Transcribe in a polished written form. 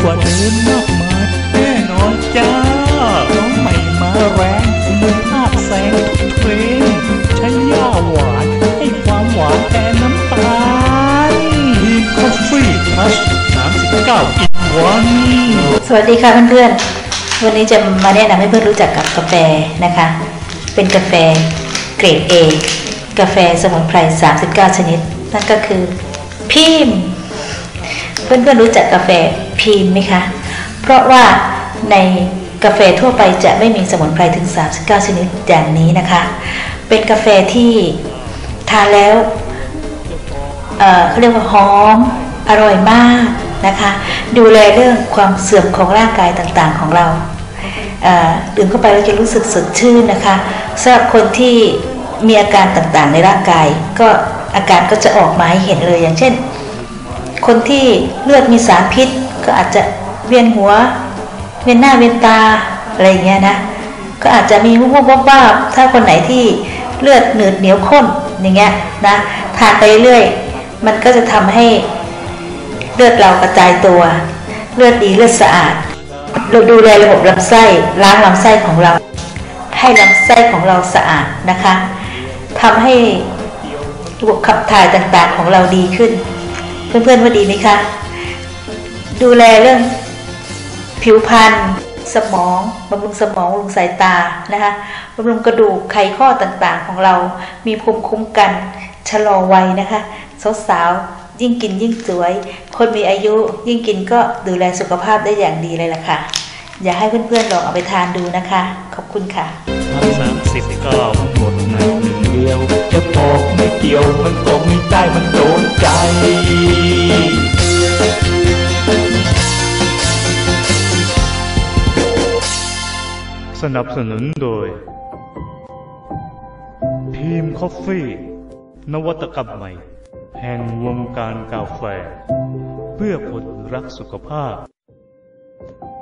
ว่าเดิมมากมายแน่นอนจ้าน้องใหม่มาแรงคุณภาพแสงทุกเทรนใช้ย่าหวานให้ความหวานแทนน้ำตาลทีมคอฟฟี่พัช39 in 1 สวัสดีค่ะเพื่อนๆวันนี้จะมาแนะนำให้เพื่อนรู้จักกับกาแฟนะคะเป็นกาแฟเกรด A กาแฟสมุนไพร39ชนิดนั่นก็คือพีมเพื่อนๆรู้จักกาแฟพีมไหมคะเพราะว่าในกาแฟทั่วไปจะไม่มีสมุนไพรถึง39ชนิดอย่างนี้นะคะเป็นกาแฟที่ทานแล้วเขาเรียกว่าหอมอร่อยมากนะคะดูแลเรื่องความเสื่อมของร่างกายต่างๆของเราดื่มเข้าไปแล้วจะรู้สึกสดชื่นนะคะสำหรับคนที่มีอาการต่างๆในร่างกายก็อาการก็จะออกมาให้เห็นเลยอย่างเช่นคนที่เลือดมีสารพิษก็อาจจะเวียนหัวเวียนหน้าเวียนตาอะไรอย่างเงี้ยนะก็อาจจะมีวุบวับบ้าถ้าคนไหนที่เลือดหนืดเหนียวข้นอย่างเงี้ยนะทานไปเรื่อยมันก็จะทำให้เลือดเรากระจายตัวเลือดดีเลือดสะอาดเราดูแลระบบลำไส้ล้างลำไส้ของเราให้ลำไส้ของเราสะอาดนะคะทำให้ระบบขับถ่ายต่างๆของเราดีขึ้นเพื่อนๆว่าดีไหมคะดูแลเรื่องผิวพรรณสมองบำรุงสมองบำรุงสายตานะคะบำรุงกระดูกไขข้อต่างๆของเรามีภูมิคุ้มกันชะลอวัยนะคะสาวๆยิ่งกินยิ่งสวยคนมีอายุยิ่งกินก็ดูแลสุขภาพได้อย่างดีเลยล่ะค่ะอยากให้เพื่อนๆลองเอาไปทานดูนะคะขอบคุณค่ะ 39หมดในหนึ่งเดียวจะบอกไม่เกี่ยวมันก็ไม่ได้มันโดนใจสนับสนุนโดยทีมคอฟฟี่นวัตกรรมใหม่แห่งวงการกาแฟเพื่อคนรักสุขภาพ